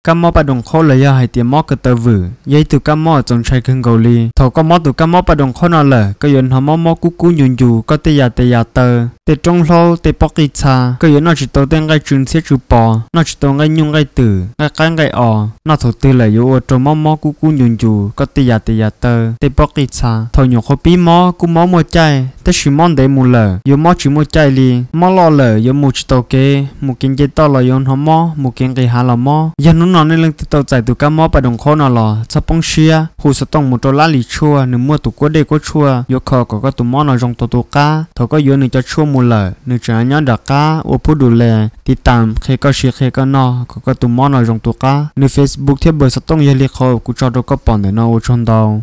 cam mò bà đồng khó là do hai tiền mò cái tờ vử giấy từ cam mò trong trái khăn gầu li thầu có mò từ cam mò bà đồng khó nào là cái yon họ mò cú cú nhún nhù có tê ya tờ tê trong lâu tê bóc đi xa cái yon nó chỉ tàu tên cái chuyên xét chụp bò nó chỉ tàu cái nhung cái tử cái cán cái nó thầu tư là yo trong mò cú cú nhún nhù có tê ya tờ tê bóc đi xa thầu nhung khó bí mò cú mò mua chai tê chỉ mò để mua lờ yo mò chỉ mua chai li mò lo lờ yo mua chỉ tàu kê mua kinh tế tàu là yon họ mò mua kinh cái hà là mò yon nó nên lên tàu chạy từ cam mò bà đồng khó nào là sắp bông xia hồ sơ tông một trò lá lì chua nếu mua tụ quất đây có chua yo khờ có tụ mò nào trong tụ cá thầu có yo nên cho chua mua lờ nếu chả nhớ đặc cá ô phú đủ lẹ thì tạm khi có xia khi có no có tụ mò nào trong tụ cá nếu Facebook thiết bờ sắp tông yo liệt khờ cũng cho đâu có bọn để nó ô trong đầu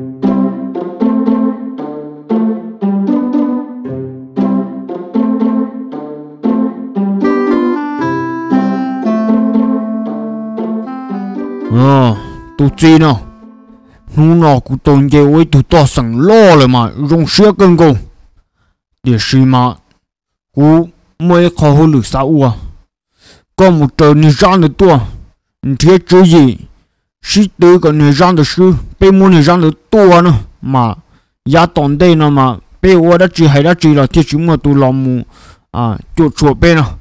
tụi chi nào nu nào cũng tồn dễ với tụi ta sẵn lo rồi mà rong xia cân cô để xí mà cú mới khó hơn được sao à có một trời này ra được tua thế chứ gì xí tư cái này ra được sư bây muốn này ra được tua nữa mà giá tồn đây nó mà bây giờ đã chỉ hay đã chỉ là thiết chúng mà tụi làm mù chuột chuột bên nào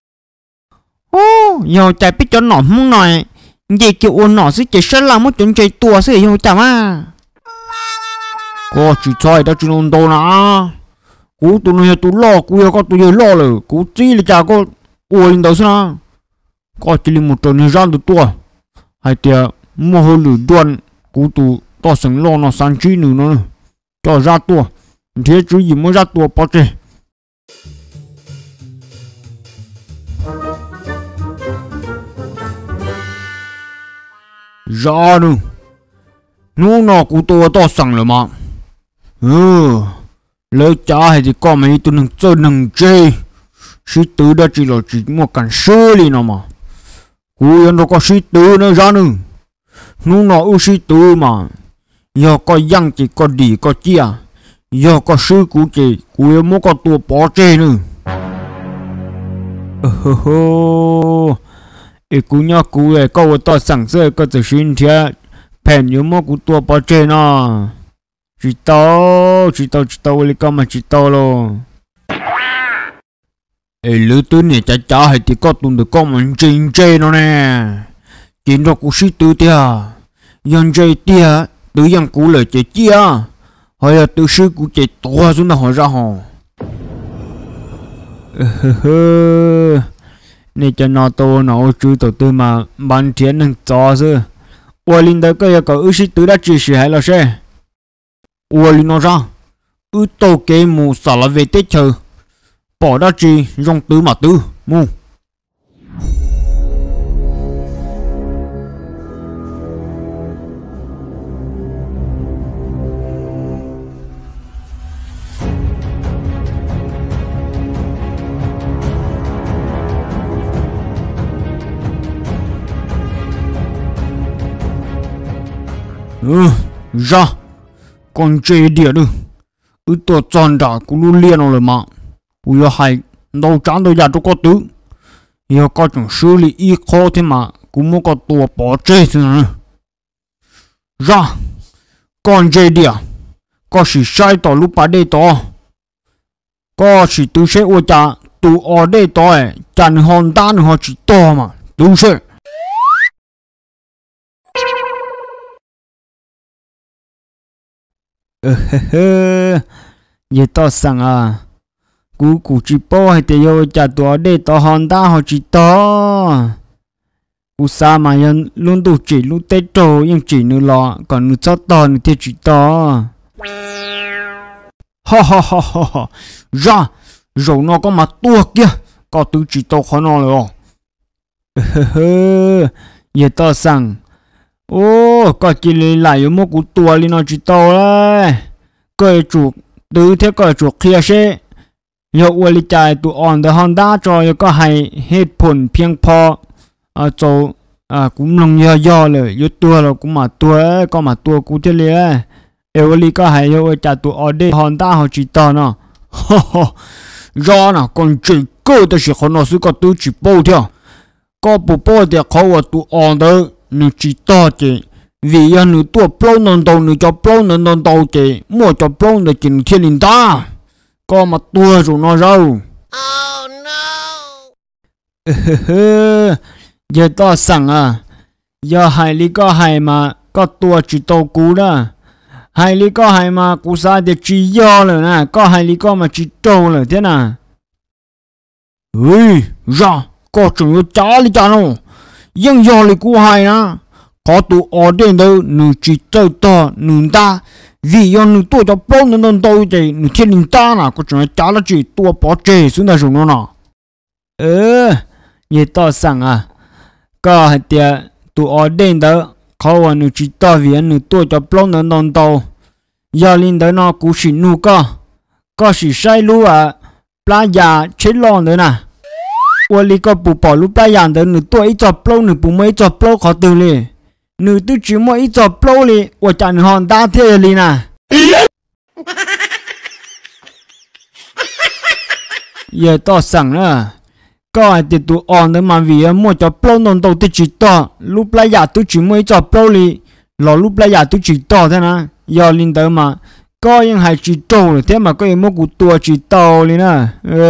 giờ chạy biết cho nó không nói vậy kiểu ôn nọ sẽ chỉ sẽ làm một chuyện chơi tua sẽ hiểu chả mà có chỉ chơi đã chỉ nôn đâu nè cú tụi này tụi lo cú có tụi lo rồi cú chỉ là chả có ôn đâu sao có chỉ là một trò này ra được tua hay tiệt mua hơi lử đoan cú tụi to sừng lo nó sang chi nữa nó cho ra tua thế chứ gì mới ra tua bao nhiêu ra nữa nó nào cũng to sẵn rồi mà lấy trả hay thì có mấy tụi nâng chơi nâng chơi sĩ tử đã chỉ là chỉ một cảnh sơ đi nào mà cú yên đâu có sĩ tử nữa ra nữa nó nào ưu sĩ tử mà giờ có yang chỉ có đi có chia giờ có sư cú chỉ cú yên muốn có tua bỏ chơi nữa cú nhá cú ấy có to sẵn sơ có thể xin thế phèn nhớ mua cú tua bỏ chơi nó chỉ tao lấy con mà chỉ tao luôn lứa tư này chả hay thì có tụi được con mình chơi nó nè chỉ nó cú sĩ tư tia dân chơi tia tự dân cú lời chơi chia hay là tự sư cú chơi to xuống là hỏi ra hò này cho nó to nó chú tổ tư mà bán tiền nâng cho chứ ủa linh đó cái có ước sĩ tứ đã chỉ sử hay là sao ủa linh nó ra ước tổ kế mù xả là về tết chờ bỏ ra chỉ rong tứ mà tứ mù ra con chơi địa nữa tôi chọn ra cũng luôn liên rồi mà bây hay đâu chán đâu ra đâu có tứ giờ có chuyện xử lý y khó thế mà cũng muốn có tua bỏ chơi thế này ra con chơi địa có sự sai tỏ lúc bà đây tỏ có sự tự sẽ ô cha tụ ở đây tỏ chẳng hòn đá họ chỉ to mà tự sẽ vậy to sẵn cú chỉ bỏ hay thì yo chả tua để to hòn đá họ chỉ to cú sa mà nhân luôn đủ chỉ luôn tết trâu nhưng chỉ nữa lọ còn nữa cho to nữa thì chỉ to ha ra rồi nó có mặt tua kia có tự chỉ to khó nó rồi vậy to sẵn có chỉ lại một cú tua li nó chỉ to đấy cái chuột từ thế cái chuột kia sẽ nhiều người chạy tụ on the Honda cho có hay hết phun phiêng pho cho cũng nông doเลยยุตัวเราcũng mà tua có mà tua cú thế liền người có hay nhiều chạy tụ on the Honda họ chỉ to nó ra nào còn chỉ cơ thì sẽ khó nó sẽ có tư chỉ bao theo có bố bố thì khó ở tụ on đó nữ chỉ to chị vì anh nữ tua plau nón đầu nữ cho plau nón đầu chị mua cho plau để chị thiên linh ta có mà tua rồi nó rau Oh no! giờ to sẵn à giờ hai lý có hai mà có tua chỉ tàu cú đó hai lý có hai mà cú sai thì chỉ do rồi nè có hai lý có mà chỉ trâu rồi thế nào ơi ra có chừng chả lý chả đâu nhưng do lý cú hai nè có tụ ở đây đâu nữ chỉ tàu to nữ ta vì do nữ tua cho bao nữ nông tàu thì nữ thiên linh ta nè có chừng chả là chỉ tua bỏ chê xuống đây rồi nó nè như to sẵn à có hai tia tụ ở đây đó khó mà nữ chỉ to vì nữ tua cho bao nữ nông tàu giờ linh đó nó cũng chỉ nu có chỉ sai lu à playa già chết lon nữa nè我哩个不保路playa già的女多一早包女不没一早包好多嘞女都只么一早包嘞我讲你好大天哩呢也到省了có ai thì tụ on nữa mà vì mua cho bao nông đầu thì chỉ to lúc playa già tôi chỉ mới cho bao li lò lúc playa già tôi chỉ to thế nè giờ linh đó mà có những hai chỉ trâu rồi thế mà có em mua cụ tua chỉ tàu lên nè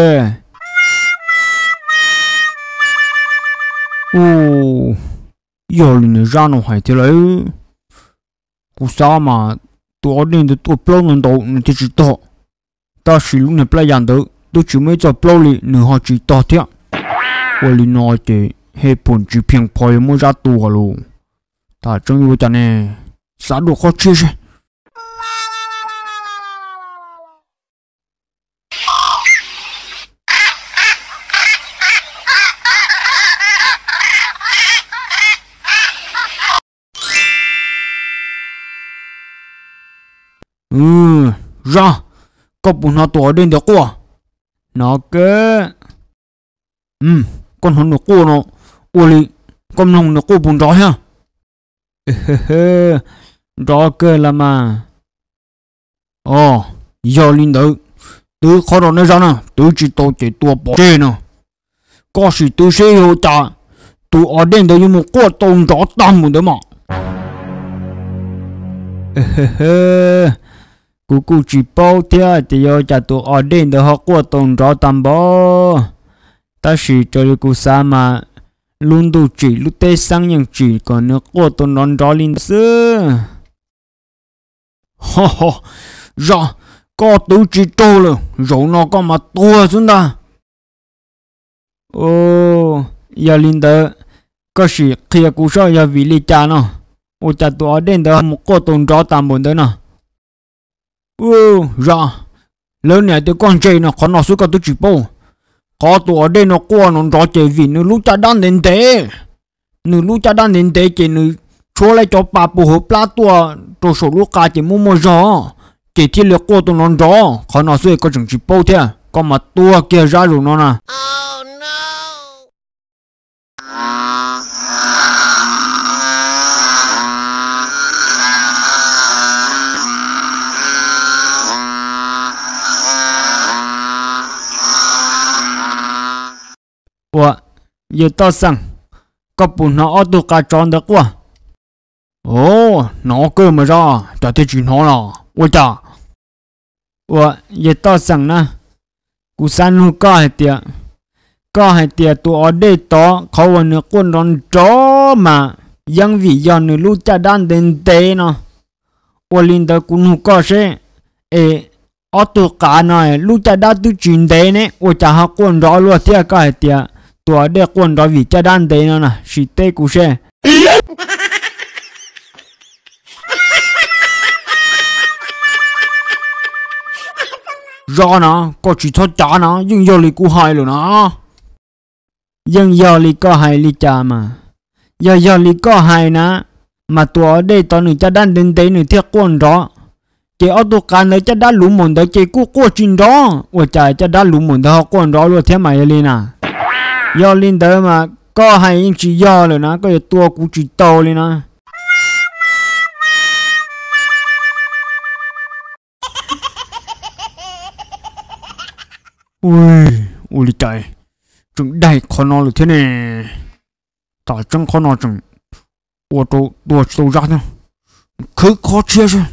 giờ linh ra nó hay thế đấy cụ sao mà tua lên thì tua bao lần đầu thì chỉ to ta chỉ lúc này playa đó tôi chỉ mới cho bao li nữa họ chỉ to thế linh nói thì hệ phun chỉ phiền phơi mua ra tua luôn ta trong yêu cho này sao được khó chơi ra có bún nó tổ đến được quá nó cơ con hồn nó cô nó ôi con nông nó cô bún đó ha đó cơ là mà giờ linh tử tôi khó đó nói ra nè tôi chỉ tôi chỉ tua bỏ chê nè có gì tôi sẽ hiểu trả tôi ở đây tôi như một cô tôn rõ tâm một đứa mà cô chỉ bao thế thì giờ trả tôi ở đây tôi học cô tôn rõ tâm bó ta chỉ cho cô sa mà luôn đủ chỉ lúc tết sang những chỉ còn nữa cô tôn non rõ linh sư ra có tôi chỉ trâu rồi rồi nó có mà tua xuống ta giờ linh đó có gì khi cô sao giờ vì lý cha nó cha tôi ở đây đó một cô tôn rõ tạm bốn đó nè ra lớn này tôi con chơi nó khó nó xuống cái tôi chỉ bao có tôi ở đây nó qua nó rõ chơi vì nó lúc cha đang đến thế nó lúc cha đang đến thế chỉ nó cho lại cho bà bố hộp lá tua tôi số lúc cả chỉ mua rõ chỉ thiết liệu qua tôi nó rõ khó nó xuống có chừng chỉ bao thế có mà tua kia ra rồi nó nè Oh no! giờ tao sang có bún nó ở tụ cá tròn được quá nó cơ mà ra chả thấy chuyện nó là ôi chà giờ tao sang nè cú san nu có hai tiệt tụ ở đây toเขาวันนึกคนร้อนจ้อมายังวิญญาณนึรู้จักด้านเดินเตะเนาะวันลินเดกูนูก็ใช่ở tụ cá nàyรู้จักด้านตุจินเตะเนี่ยว่าจะหาคนร้อนรัวเที่ยก็hai tiệtตัวเด็กคนเราวิจารณ์เดนนะสิเตกูเช่รอนะก็chỉทอดจานะยังยอลิกูหายเลยนะยังยอลิก็หายลิจามาอย่ายอลิก็หายนะมาตัวเด็กตอนหนึ่งจะด้านเดินเตหนึ่งเที่ยก้นรอเจ้าตัวการเลยจะด้านหลุมหมุนเดเจ้ากู้จินรอว่าใจจะด้านหลุมหมุนเดาก้นรอรัวเที่ยใหม่เลยนะยอลินเดอร์มาก็ให้ยังจียอเลยนะก็จะตัวกูจีโตเลยนะอุ้ยใจจึงได้คนนอนหรือเท่านี่打正可能整，我都ra呢，可靠切是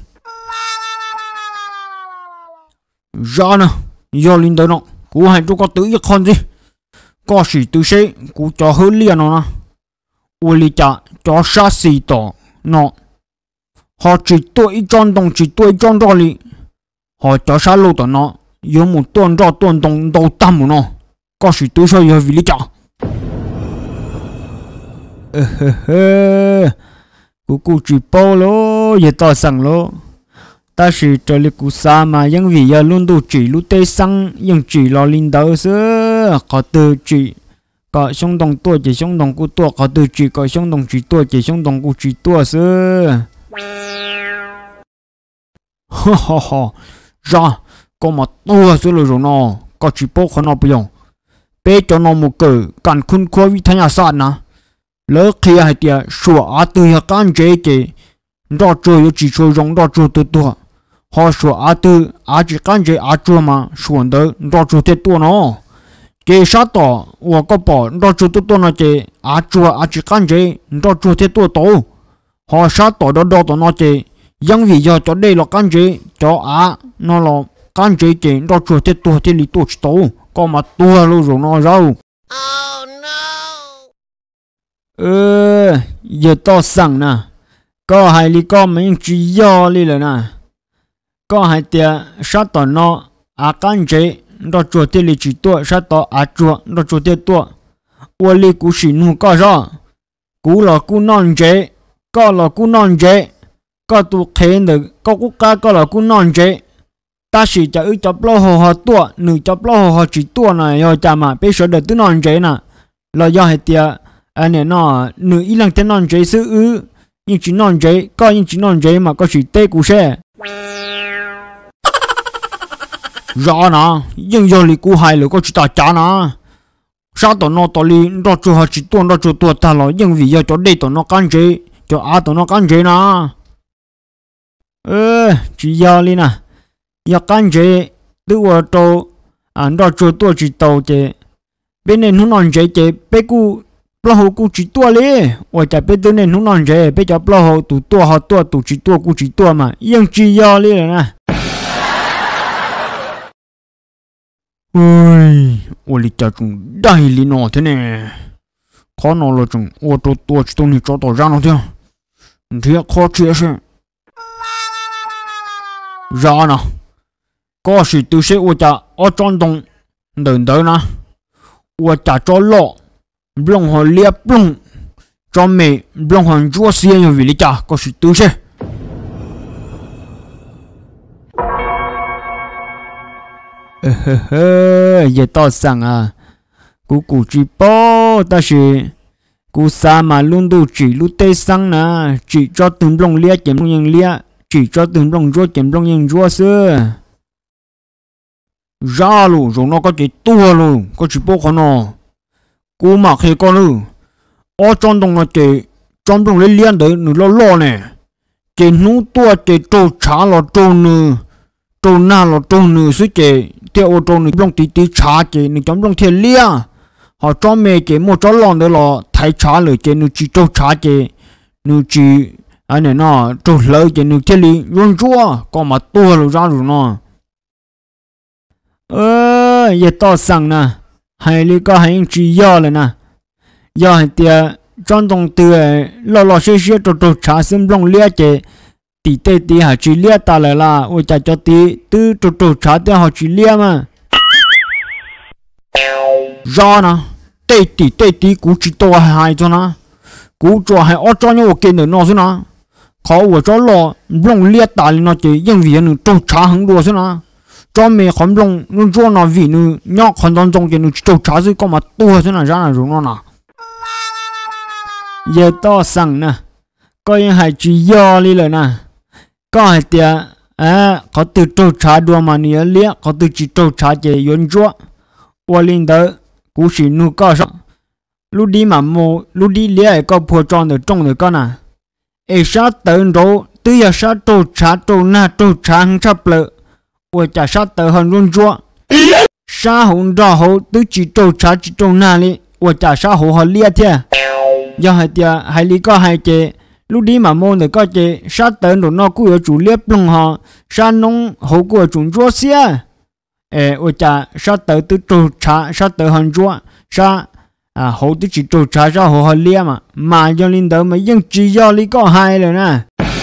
ra呢，要领导呢，我还都个tự一看gì，có sự tự sẽ，我就好练了呢，我理解就啥事的呢，họ chỉ tuổi trong đồng chỉ tuổi trong đó li, họ cho啥路的呢，有木断着断动都大木呢，có sự tự sẽ要vì lý解。cụ chỉ bao lô, giờ tao sang lô, ta chỉ cho lịch cụ sa mà những vì giờ luôn đủ chỉ lúc tây sang, những chỉ lo linh đạo sơ, có từ chỉ, có sông đồng tua chỉ sông đồng cụ tua, có từ chỉ có sông đồng chỉ tua chỉ sông đồng cụ chỉ tua sơ. Ha ha ha, ra, có mà tua sơ rồi nó, có chỉ bao khó nó bây giờ, bé cho nó một cử, cần khôn khoa vì thay nhà sát nè. Lỡ khi hai tia sủa á tư hay can chế chế đó chơi chỉ chơi rong đó chơi tự tua họ sủa á tư á chỉ can chế á chơi mà sủa đó chơi tự tua nó chế sát tỏ và có bỏ đó chơi tự tua nó chế á chỉ can chế đó chơi tự tua tổ họ sát tỏ đó nó chế những vì giờ cho đây là can chế cho á nó là can chế chế đó chơi tự tua thì lý tổ tổ có mà tua luôn rồi nó rau. Oh no! Giờ tao sang nè, có hai lý có mấy chỉ do lý rồi nè, có hai tia sát tao nó can chế, đó chuột thì lý chỉ tua sát tao chuột, đó chuột thì tua,我理古是努个啥，古了古难chế，có là古难chế，có tu khen được，có quốc gia có là古难chế，但是就一접了好多，你접了好几多呢，要怎么别说的都难chế呢，了要hai tia anh này nó nửa ít lần tên non chế sư nhưng chỉ non chế có nhưng chỉ non chế mà có sự tê của xe rõ nè nhưng giờ li cú hai là có chỉ ta trả nè sao tụi nó tụi li đó cho họ chỉ tuôn đó cho tuột ta rồi nhưng vì giờ cho đây tụi nó can chế cho tụi nó can chế nè chỉ giờ li nè giờ can chế tự ở đâu đó cho tuột chỉ tàu chế bên này nó non chế bên cú bao hồ cụ chỉ tua li, tôi chả biết tới nên không nói gì, biết cho bao hồ tụ tua họ tua tụ chỉ tua cụ chỉ tua mà, yên chỉ do li rồi nè. Ôi, tôi lý giải chúng đại lý nó thế này, khó nói là chúng, tôi tua chỉ tua này cho tao ra nó thôi, thì khó chia sẻ. Ra nè, có sự tự sẽ tôi chả ở trong đồng, đừng tới nè, tôi chả cho lọ. Blong họ liệp blong cho mẹ blong họ chúa xia như vì lý cha có sự tự xe giờ tao sang cụ chỉ bao ta chỉ cụ sa mà luôn đủ chỉ lúc tây sang nè chỉ cho từng blong liệp chém blong yang liệp chỉ cho từng blong chúa chém blong yang chúa xưa ra luôn rồi nó có chỉ tua luôn có chỉ bao khó nó cú mặc hay con ư ở trong đồng là chỉ trong đồng lấy liên đấy nó lo nè chỉ nú tua chỉ trâu chả là trâu nư trâu na là trâu nư suy chỉ theo trâu nư trong tí chả chỉ nó trong đồng thiên lia họ cho mẹ chỉ một cho lon đấy là thái chả rồi chỉ nó chỉ trâu chả chỉ nó chỉ anh này nó trâu lỡ chỉ nó thiên lý luôn chúa còn mà tua rồi ra rồi nó giờ tao sang nè hay lý có hay chỉ do là nè do hay tia trong đồng từ lo xí trâu chả xem long lia chế tí họ chỉ lia ta lại là ôi chả cho tí từ trâu chả tia họ chỉ lia mà do nè tí cú chỉ to hay cho nè cú cho hay ở trong những cái nó xí nè khó ở cho lo long lia ta nó chỉ nhưng vì nó trâu chả hứng đua xí nè cho mẹ không long nó cho nó vì nó nhóc còn trong trong cái nó trâu chả gì có mà tua thế nào ra là rồi nó nè giờ to sang nè có những hai chỉ do đi rồi nè có hai tia có từ trâu chả đua mà nhiều liếc có từ chỉ trâu chả chỉ yến chúa qua linh đó cú chỉ nu có sao lúc đi mà mua lúc đi liếc có phô tròn được trong được con à sát tới đâu từ giờ sát trâu chả trâu na trâu chả không chấp lợ我假杀得很容做，杀红照后都只做查只做那里，我假杀后好厉害。 do hai tia hai lý có hai chế lúc đi mà môn được có chế sát tấn đồ nó cũng ở chủ liếp lông họ sát nông hậu của chúng chúa xia ôi cha sát tấn từ trâu trả sát tấn hàng chúa sát hậu từ chỉ trâu trả ra hậu họ liếp mà do linh đỡ mà nhưng chỉ do lý có hai rồi nè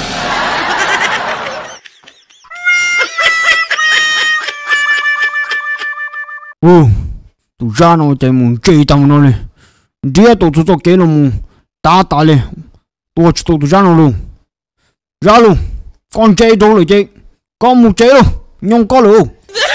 tụi ra nó chạy muốn chơi tăng nó này dia tụi kế nó muốn ta lên tụi ra nó luôn ra luôn con chơi đâu rồi chơi con một chơi luôn nhông có luôn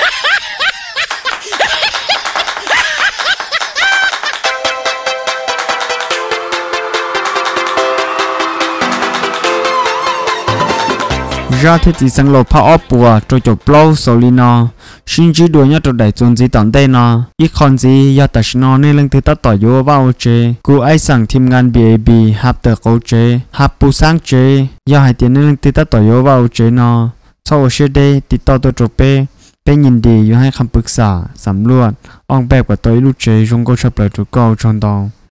ra thế thì sang lô phá ốp bùa cho chụp lâu solino xin chỉ đuổi nhá cho đại chúng gì tận đây nó ít con gì do tại nó nên lần thứ ta tỏi vô vào chế cô aiสั่ง ทีมงาน BAB ฮับเตอร์เขาเจฮับปูสร้างเจยาให้เตียนnên lần thứ ta tỏi vô vào chế nó sauเชื่อได้ติดต่อตัวจบเป็นยินดีอยู่ให้คำปรึกษาสำรวจออกแบบกับตัวลูกเจจงก็ชอบเลยทุกเก้าชนตอง